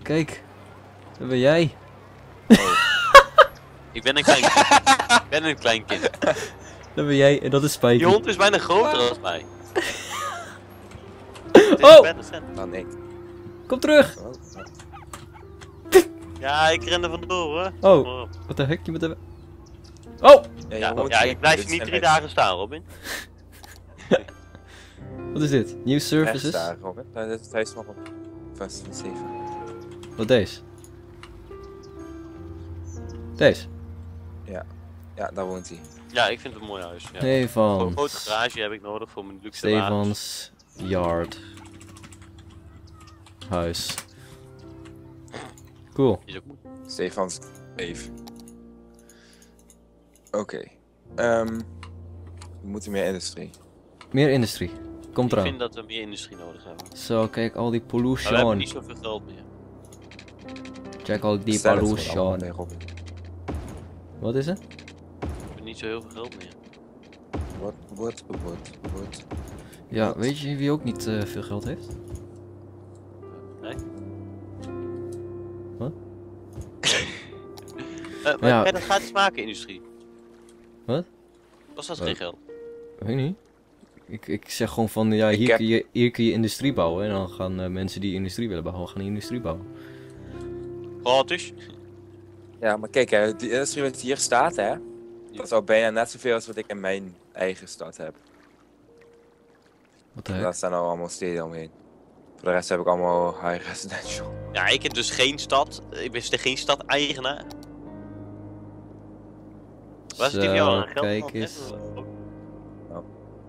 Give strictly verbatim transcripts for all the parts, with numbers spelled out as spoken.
Kijk. Dat ben jij. Oh. Ik ben een klein kind. Ik ben een klein kind. Dat ben jij en dat is Spijky. Die hond is bijna groter dan mij. Oh! Oh nee. Kom terug! Oh. Ja, ik ren er vandoor hoor. Oh, wat de heck, je moet even... Oh! Ja, Ja, moet ja, hier- ik blijf dit hier niet zijn drie echt dagen staan, Robin. Wat is dit? New services? rechtsdagen, Robin. Nou, dit is het huis nog op. Vast zeven. Wat deze? Deze? Ja, daar woont hij. Ja, ik vind het een mooi huis. Ja. Een Stefans. grote garage heb ik nodig voor mijn luxe wagens. Stefans Yard. Huis. Cool. Die is ook mooi. Stefans Beef. Oké. Okay. Um, we moeten meer industrie. Meer industrie. Komt Ik eraan. vind dat we meer industrie nodig hebben. Zo, kijk al die Maar we hebben pollution. niet zoveel geld meer. Check al die Stel het gewoon allemaal pollution. bij Robin. Wat is het? We hebben niet zo heel veel geld meer. Wat, wat, wat, wat. Ja, Wat? weet je wie ook niet uh, veel geld heeft? Nee? Wat? Uh, maar Ja. ja. dat gratis maken, industrie. Wat? Was dat Wat? geen geld? Weet ik niet. Ik, ik zeg gewoon van, ja, Ik hier, heb- kun je, hier kun je industrie bouwen. En dan gaan uh, mensen die industrie willen bouwen, gaan die industrie bouwen. Gratis? Ja, maar kijk hè, die industrie wat hier staat hè. Dat is al bijna net zoveel als wat ik in mijn eigen stad heb. Wat de Daar heck? staan al allemaal steden omheen. Voor de rest heb ik allemaal high residential. Ja, ik heb dus geen stad. Ik ben dus geen stad-eigenaar. Waar is het voor jou aan geld? kijk van, eens. hè? Oh.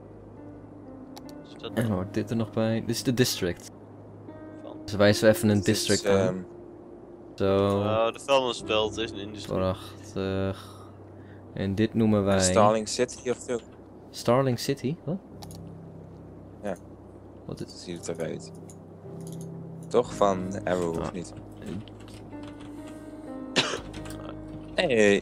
Is dat En hoort dit er nog bij? Dit is de district. van? Dus wijzen we even een Het is, district aan. ehm, Zo, Oh, de vuilnisbelt is een industrie. prachtig. En dit noemen wij... Starling City of zo. Starling City? Wat? Ja. Wat Zo is... ziet het eruit. Toch van Arrow of Ah. niet? Nee.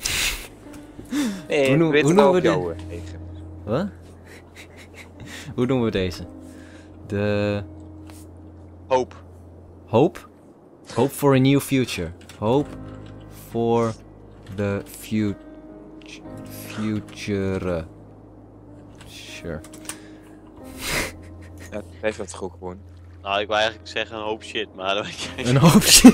Nee, Hoe noem- we weten hoe wel noemen op we jou eh, eigen. Wat? Hoe noemen we deze? De... Hoop. Hope? Hope for a new future. Hope for the future. Future. Sure. Ja, schrijf dat toch ook gewoon. Nou, ik wou eigenlijk zeggen een hoop shit, maar dat weet ik Een hoop shit.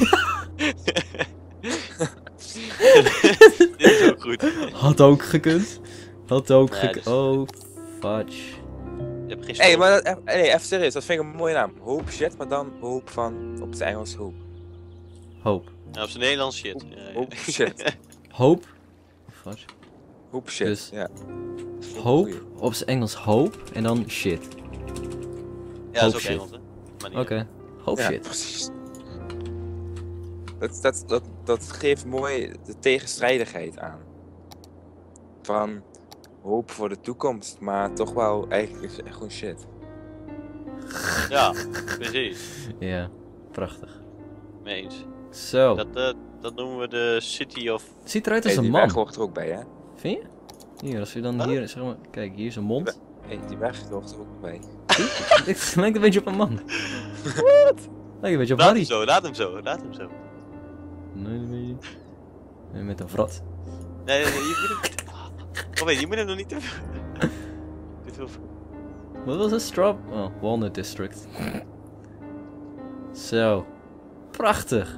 Dit is ook goed. Had ook gekund. Had ook Nee, gekund. dus- Oh, fudge. Je hebt geen Hé, hey, stof. maar dat, eh, nee, even serieus, dat vind ik een mooie naam. Hoop shit, maar dan hoop van op het Engels hoop. Hope. Ja, op zijn Nederlands shit. Ja, ja. Hoop shit. Hope. Fudge. Hoop shit, Dus- ja. Hope. Op zijn Engels hope. En dan shit. Ja, dat Hoop is ook shit. Engels, hè? Maar niet Oké. Hope Ja, shit. precies. Dat, dat, dat, dat geeft mooi de tegenstrijdigheid aan. Van hoop voor de toekomst, maar toch wel eigenlijk is het echt gewoon shit. Ja, precies. Ja, prachtig. Mee eens. Zo. Dat, eh, dat noemen we de City of... Het ziet eruit als Hey, een die weg man. hoort er ook bij, hè? Vind je? Hier, als je dan Wat? hier, zeg maar, kijk, hier is een mond. Hey, die weg hoort er ook bij. Dit lijkt een beetje op een man. Wat? Lijkt een beetje op Laat hem Harry. zo, laat hem zo, laat hem zo. Nee, nee, nee. Nee, met een vrat. Nee, nee, nee, je moet hem... Oh, weet je, je moet hem nog niet te veel... Dit wil... Wat was het? Straw... Oh, Walnut District. Zo. Prachtig.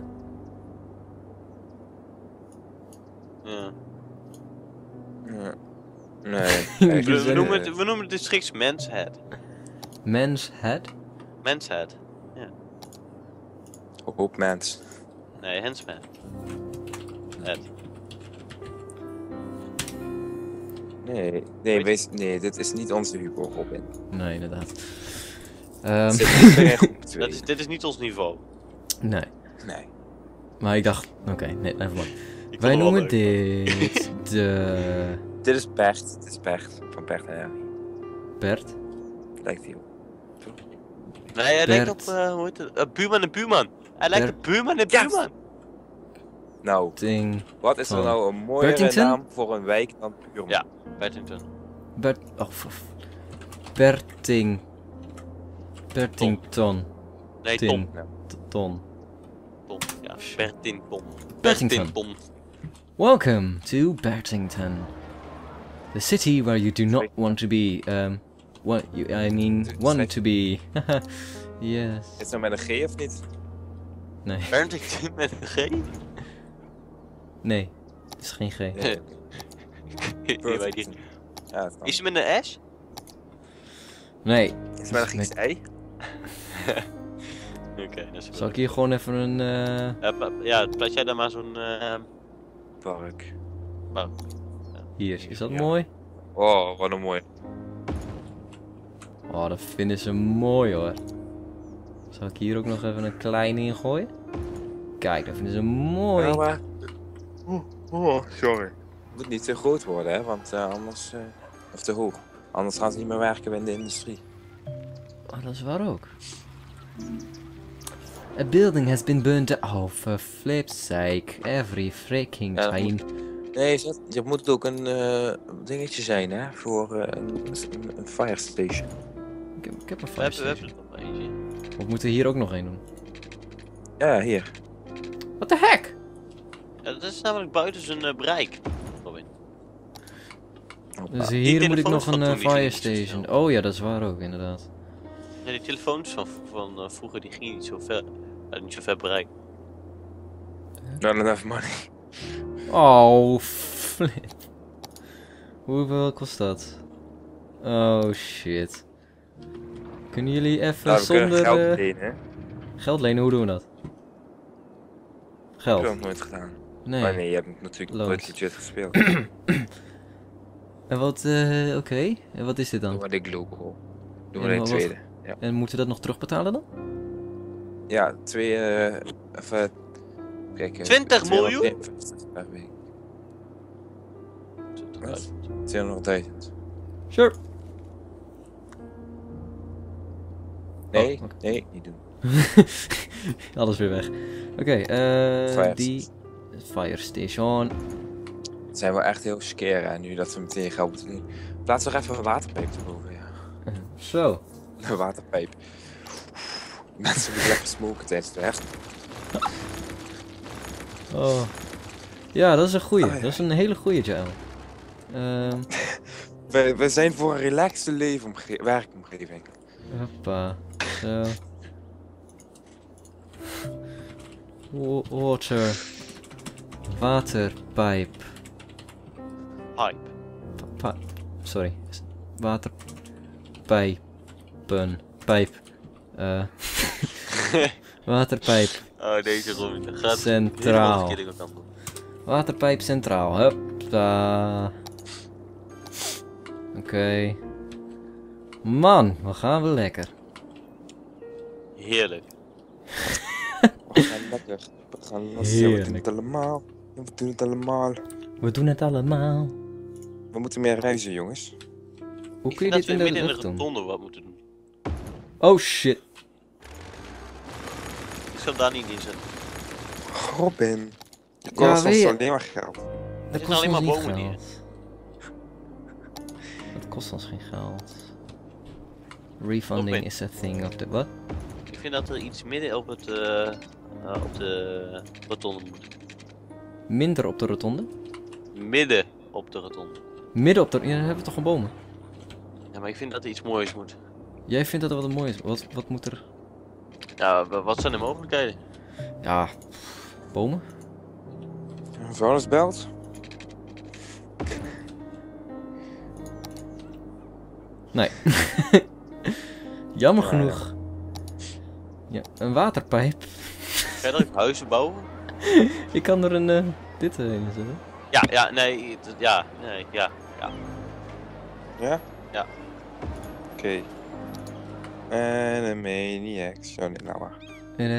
Ja. Ja. Nee. We, eigenlijk, we, eh, noemen het, we noemen het district Men's Head. Man's head? Men's Head. Hoop mens. Nee, Hensman. Head. Nee, nee, wees, nee, dit is niet onze Hugo Robin. Nee, inderdaad. Ehm, Zit niet meer in groep twee. Dat is, dit is niet ons niveau. nee. Nee. Maar ik dacht... Oké, nee, nevermind. Ik Wij vond het wel noemen leuk. dit... De... Dit is Bert. Dit is Bert. Van Bert en Harry. Bert? Lijkt hij op. Nee, hij lijkt op... Bert. Uh, hoe heet het? Uh, buurman en buurman. Hij lijkt Bert. op buurman en Ja. buurman. Nou, Ding... wat is er Van nou een mooiere Bertington? naam voor een wijk dan Buurman? Ja. Bertington. Bert... Oh, f- Berting... Bertington. Nee, Ting. Tom. T- Ton. Tom. Ja, Bertington. Bertington. Bertington. Welcome to Bertington. The city where you do not want to be. Um, what you, I mean, want to be. Yes. Is het nou met een G of niet? Nee. Bertington met een G? Nee. Het is geen G. Ja. Ik weet niet. Ja, het kan. Is het met een S? Nee. Is het met een Grieks ei? Oké, okay, dat is Zal ik hier gewoon even een. Uh... Uh, ja, plaats jij daar maar zo'n. Uh... Park. Oh. Hier, is dat Ja. mooi? Oh, wat een mooi. Oh, dat vinden ze mooi hoor. Zal ik hier ook nog even een klein ingooien? Kijk, dat vinden ze mooi. Ja, maar... oh, oh, sorry. Het moet niet te groot worden, hè, want uh, anders... Uh... Of te hoog. Anders gaan ze niet meer werken in de industrie. Oh, dat is waar ook. A building has been burned. Oh, for flip's sake. Every freaking Ja, dat time. Nee, dat, je moet ook een uh, dingetje zijn, hè, voor uh, een, een, een fire station. Ik heb, ik heb een We fire hebben, we station. hebben er nog eentje. Of moeten we hier ook nog één doen? Ja, hier. What the heck? Ja, dat is namelijk buiten zijn uh, bereik. Robin. Hoppa. Dus Die hier moet ik telefoons nog van een uh, toen, die gingen fire niet zo station. snel. Oh ja, dat is waar ook inderdaad. Ja, die telefoons van, van uh, vroeger die gingen niet zo ver. Uh, niet zo ver bereik. Not enough money. Oh, flip. Hoeveel kost dat? Oh shit. Kunnen jullie even Nou, we kunnen zonder geld uh, lenen, hè. geld lenen? Hoe doen we dat? Ik heb Geld? dat nooit gedaan. Nee. Maar nee, je hebt natuurlijk Loans. nooit legit gespeeld. En wat, uh, oké. Okay. En wat is dit Doe dan? maar de global. Doe En maar de wat- tweede. Ja, En moeten we dat nog terugbetalen dan? ja twee... Uh, even... Kijk, uh, twintig miljoen? tweehonderdvijftig per week. Wat? tweehonderdduizend. Sure. Nee, Oh, oké. nee, niet doen. Alles weer weg. Oké, okay, uh, Fire die fire station. Het zijn wel echt heel scare, hè, nu dat we meteen geld moeten doen. Plaats nog even een waterpijp erboven, ja. Zo. Een waterpijp. Mensen moeten lekker smoken tijdens de herfst. Oh. Ja, dat is een goeie. Oh, ja. Dat is een hele goeie, Jael. Ehm We, we zijn voor een relaxte leefomge- werkomgeving. hoppa. Zo. Wa- Water. Waterpijp. Hype. Pa- pa- Sorry. Waterpijpen. Pijp. Eh. Waterpijp. Oh, deze Robin. Dat gaat Centraal. helemaal de verkeerde kant op. Waterpijp centraal. Huppa. Oké. Okay. Man, wat gaan we lekker. Heerlijk. We gaan lekker. We gaan we doen Heerlijk. het allemaal. We doen het allemaal. We doen het allemaal. We moeten meer reizen, jongens. Hoe Ik kun je vind dit in dat we de midden in lucht de doen? rotonde wat moeten doen. Oh shit. Ik zal daar niet in zetten. Robin. Je Ja, kost weet ons je- alleen maar geld. Dat zijn kost alleen ons maar niet bomen geld. Dat kost ons geen geld. Refunding Robin. is a thing of the... Wat? Ik vind dat er iets midden op, het, uh, uh, op de rotonde moet. Minder op de rotonde? Midden op de rotonde. Midden op de... Ja, dan hebben we toch gewoon bomen? Ja, maar ik vind dat er iets moois moet. Jij vindt dat er wat mooi is. Wat, wat moet er... Ja, wa- wat zijn de mogelijkheden? Ja... Bomen? Een vuilnisbelt? Nee. Jammer Ja, genoeg. Ja, een waterpijp. Ga je er ook huizen bouwen? Ik kan er een... eh, dit uh, in zetten. Ja, ja, nee, het- ja, nee, ja, ja. Ja? Ja. Oké. Okay. En een maniacs. Oh nee, nou maar. Hij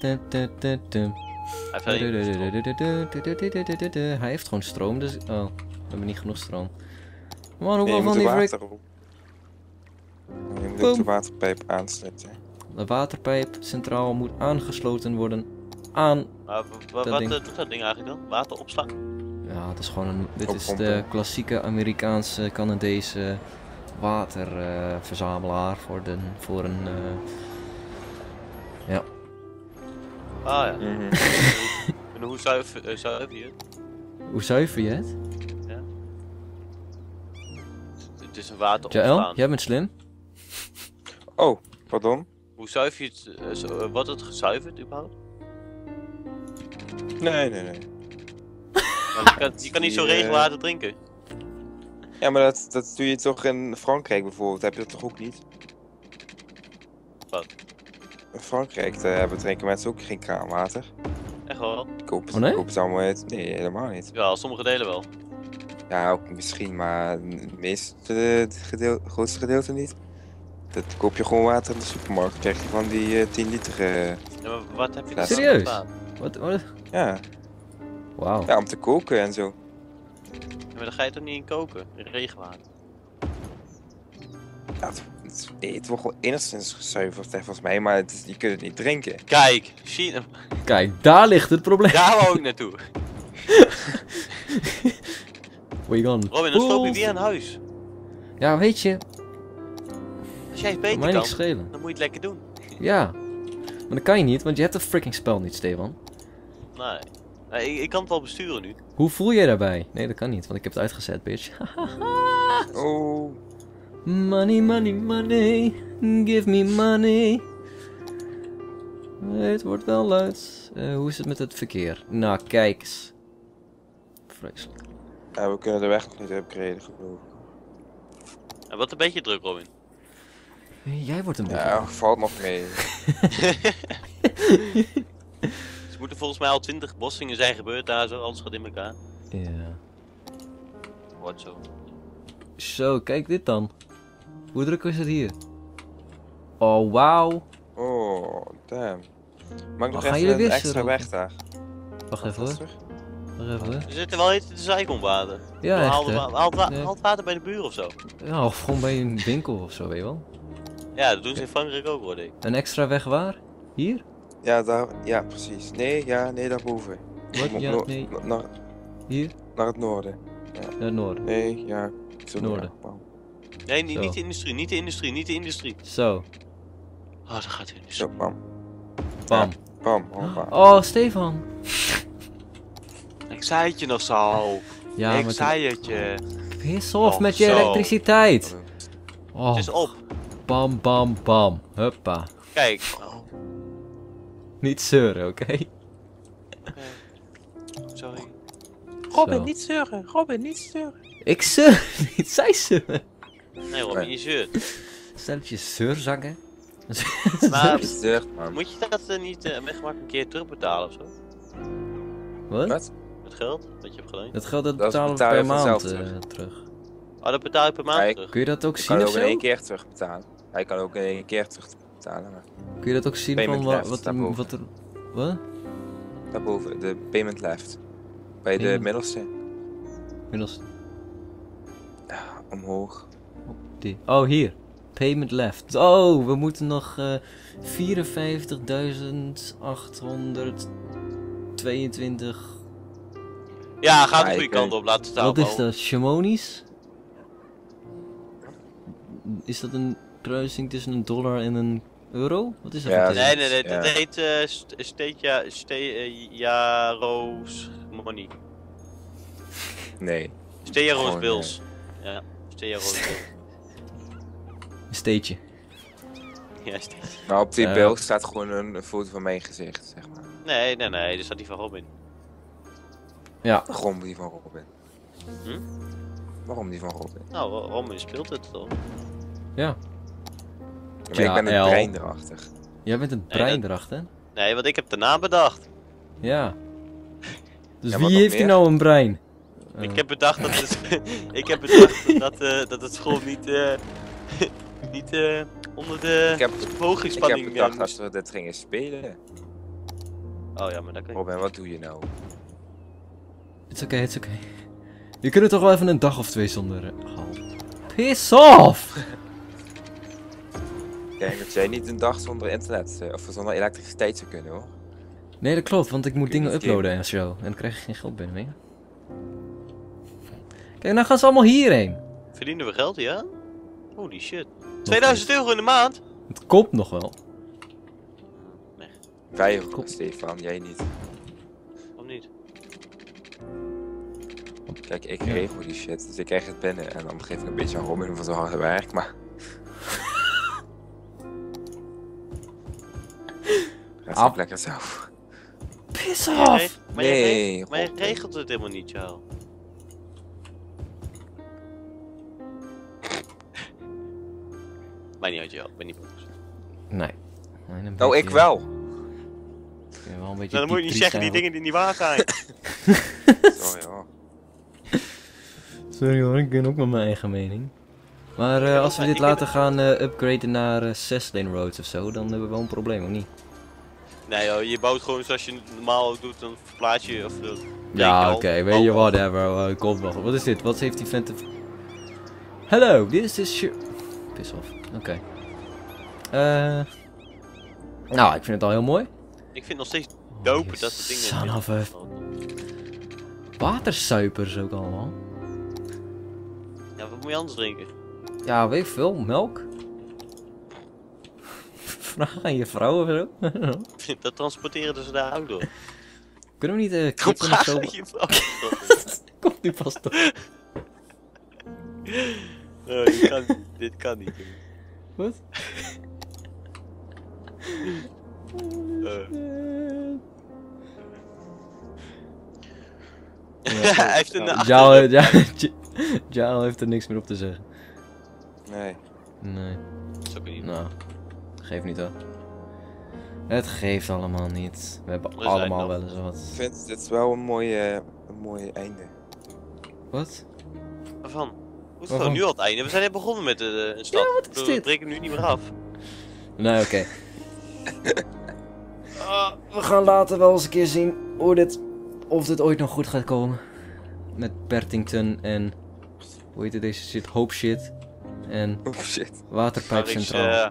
heeft geen Hij heeft gewoon stroom, dus... Oh, we hebben niet genoeg stroom. Man, hoeveel Nee, je moet van de die water frik... op. Je moet Boom. ook de waterpijp aansluiten. De waterpijp centraal moet aangesloten worden aan... Maar wa- wa- Dat wat ding. eh, doet dat ding eigenlijk dan? Wateropslag? Ja, het is gewoon een... Dit is Oppompen. de klassieke Amerikaanse, Canadese waterverzamelaar voor, de, voor een... eh, ja. Ah ja. Mhm. En hoe zuiver, uh, zuiver je het? Hoe zuiver je het? Het is een water Jaël, opslaan. jij bent slim. Oh, pardon? Hoe zuiver je het? Uh, zo, uh, wordt het gezuiverd überhaupt? Nee, nee, nee. Want je, kan, je kan niet zo Die, eh, regenwater drinken. Ja, maar dat, dat doe je toch in Frankrijk bijvoorbeeld, heb je dat toch ook niet? Wat? In Frankrijk daar hebben drinken mensen ook geen kraanwater. Echt wel? Kopen, Oh, nee? kopen ze allemaal het? Nee, helemaal niet. Ja, sommige delen wel. Ja, ook misschien, maar het meeste, het gedeel, grootste gedeelte niet. Dat koop je gewoon water in de supermarkt, krijg je van die uh, tien liter. Uh, Ja, maar wat heb je Ja, dan serieus? met water? Wat? wat? ja. Wauw. ja, om te koken en zo. Ja, maar daar ga je toch niet in koken? In regenwater. Ja, het, het, nee, het wordt gewoon enigszins gezuiverd volgens mij, maar het is, je kunt het niet drinken. Kijk, China. Kijk, daar ligt het probleem. Daar wou ik naartoe. Where you gone? Robin, dan sloop je weer aan huis. Ja, weet je, Als jij het kan beter mij kan, niks schelen. dan moet je het lekker doen. Ja. Maar dat kan je niet, want je hebt het freaking spel niet, Stefan. Nee. Nee, ik, ik kan het wel besturen nu. Hoe voel jij daarbij? Nee, dat kan niet, want ik heb het uitgezet, bitch. Oh, Money, money, money. Give me money. Nee, het wordt wel luid. Uh, hoe is het met het verkeer? Nou, kijk eens. Vreselijk. ja, we kunnen de weg nog niet upgraden, geloof ik. En wat een beetje druk, Robin. Jij wordt een beetje... Ja, valt nog mee. Ze moeten volgens mij al twintig bossingen zijn gebeurd daar zo, alles gaat in elkaar. Ja. Wordt zo. Zo, kijk dit dan. Hoe druk is het hier? Oh, wauw. Oh, damn. Mag ik nog Oh, gaan even jullie een weer extra surfen? weg daar? Wacht even hoor. Terug? Wacht even hoor. We zitten wel even te zeiken om water. Ja, haal, echt, het hè? wa haal, het wa Ja. haal het water bij de buren of zo. Ja, of gewoon bij een winkel of zo, weet je wel. Ja, dat doen ze in Frankrijk ook, hoor ik. Een extra weg waar? Hier? Ja, daar, ja, precies. Nee, ja, nee, daarboven. Wat? Mo- Ja, no- nee. na- Naar, Hier? naar het noorden. Naar het noorden. Nee, ja. Zo Noorden. ja, wauw. Nee, niet, Zo. niet de industrie, niet de industrie, niet de industrie. Zo. Oh, daar gaat de industrie. Zo, bam. Bam. Bam, oh, bam. Oh, Stefan. Ik zei het je nog zo. Ja, ik maar zei het je. piss off Oh, met je zo. elektriciteit. Oh, Het is op. bam, bam, bam. Huppa. Kijk. Oh, Niet zeuren, oké? sorry. Robin, niet zeuren. Robin, niet zeuren. Ik zeur niet, zij zeuren. Nee, Robin, je zeurt. Stelletje zeurzakken. Maar Niet zeurt, man. moet je dat uh, niet uh, wegmaken een keer terugbetalen of zo? Wat? Wat? Het geld dat je hebt geleend? Dat geld dat Dat betalen we betaal je per maand vanzelf eh, terug. terug. Oh, dat betaal je per maand Ja, ik- terug. Kun je dat ook Je zien kan of ook in zo? één keer terugbetalen. Hij kan ook in één keer terugbetalen. Maar Kun je dat ook zien Payment van wa- left, wat, er, daarboven. wat er... Wat? daarboven, de payment left. Bij de Payment. middelste. Middels Ja, omhoog. die. Oh, hier. Payment left. Oh, we moeten nog eh vierenvijftigduizend achthonderdtweeëntwintig... Ja, gaat Ja, de goede ik kant weet- op, laat het staan. Wat is dat? Shamonies? Is dat een kruising tussen een dollar en een euro? Wat is dat? Ja, voor Nee, teken? nee, nee, Ja. dat heet uh, Steja, Stejaroos Money. Nee. Stejaroos Gewoon, Bills. Ja, Stejaroos Bills. Een steetje. Ja, Ste- Maar op die Ja. beeld staat gewoon een, een foto van mijn gezicht, zeg maar. Nee, nee, nee, er staat die van Robin. Ja. Waarom die van Robin? Hm? Waarom die van Robin? Nou, Robin speelt het toch? Ja. Ja, maar ik ben Ja, het L. brein erachter. Jij bent een Nee, brein dat- erachter. Nee, want ik heb de naam bedacht. Ja. Dus Ja, wat wie nog heeft hier meer? nou een brein? Ik Eh, heb bedacht dat het, ik heb bedacht dat, eh, dat het school niet, eh, niet eh, onder de Ik heb, ik heb verhogingsspanning eh, bedacht dat moest. we dit gingen spelen. Oh ja, maar dat kan je. Robin, wat doe je nou? Het is oké, het is oké. Je kunt toch wel even een dag of twee zonder... eh, gal. Piss off! Ik denk dat jij niet een dag zonder internet eh, of zonder elektriciteit zou kunnen hoor. Nee, dat klopt, want ik moet Kun je dingen niet uploaden en zo. En dan krijg je geen geld binnen meer. Kijk, nou gaan ze allemaal hierheen. Verdienen we geld, ja? Holy shit. tweeduizend euro in de maand? Het komt nog wel. Wij, Kom. Stefan, jij niet. Of niet? Kijk, ik Ja. regel die shit, dus ik krijg het binnen en dan geef ik een beetje aan Robin van zijn harde werk, maar... Gaat Ap. ook lekker zelf. Piss Maar je off! reg- maar je Nee, reg- maar je Robin. regelt het helemaal niet, Charles. Maakt niet uit, Charles. Ik ben niet boos. Nee. Nee, een Nou, ik beetje- wel. ik ben wel een beetje Nou, dan moet je niet zeggen die dingen die niet waar zijn. Sorry hoor. Sorry hoor, ik ben ook met mijn eigen mening. Maar eh, heb als ook we mijn- dit ik heb- laten gaan eh, upgraden naar uh, zes lane roads of zo, dan hebben we wel een probleem, of niet? Nee joh, je bouwt gewoon zoals je normaal ook doet, dan verplaats je of... uh, Ja, al- oké, weet je, al- whatever. Uh, komt wel. Wat is dit? Wat heeft die vent te... Hello, this is your... Piss off. Oké. Eh... Nou, ik vind het al heel mooi. Ik vind het nog steeds Oh, dope je dat soort dingen. son of a- Watersuipers ook allemaal. Ja, wat moet je anders drinken? Ja, weet ik veel. Melk? Vraag aan je vrouw of zo. Dat transporteren dus daar ook door. Kunnen we niet eh Kom, kippen of ga zo... je vrouw. Komt nu pas toch. Nee, dit, kan, dit kan niet. Wat? Eh. Ja. Hij heeft een achter- Jao, ja, Jao heeft er niks meer op te zeggen. Nee. Nee, Dat is ook niet. nou, geeft niet hoor. Het geeft allemaal niet. We hebben We zijn allemaal nog. wel eens Ik wat. vind dit wel een mooi, eh, een mooi einde. Wat? Waarvan? Hoe is het Waarvan? gewoon nu al het einde? We zijn net begonnen met de, een stad. Ja, wat is Ik bedoel, dit? We breken nu niet meer af. Nee, oké. Ah, we gaan later wel eens een keer zien hoe dit, of dit ooit nog goed gaat komen. Met Bertington en, hoe heet het deze shit? Hope shit. En Oh shit. Waterpijp Maar is, Centraal. eh,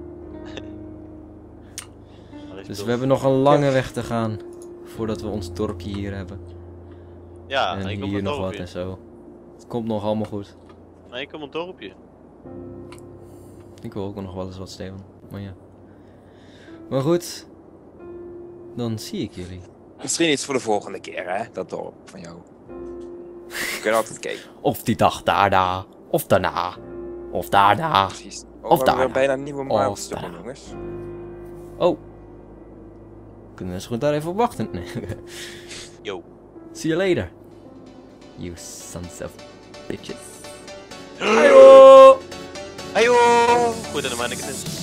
maar is Dus Bill- we hebben nog een lange weg te gaan voordat we ons dorpje hier hebben. Ja, en ik kom hier een nog wat dorpje. en zo. Het komt nog allemaal goed. Nee, ik kom een dorpje. Ik wil ook nog wel eens wat, Steven. Maar ja. Maar goed. Dan zie ik jullie. Misschien iets voor de volgende keer, hè? Dat dorp van jou. We kunnen altijd kijken. Of die dag daarna. Of daarna. Of daarna. Precies. Oh, Of we daarna. hebben bijna nieuwe Of milestones, daarna. jongens. Oh. Kunnen we eens goed daar even op wachten? Nee. Yo. See you later. You sons of bitches. Ayo! Ayo! Goed, en dan maak ik het eens.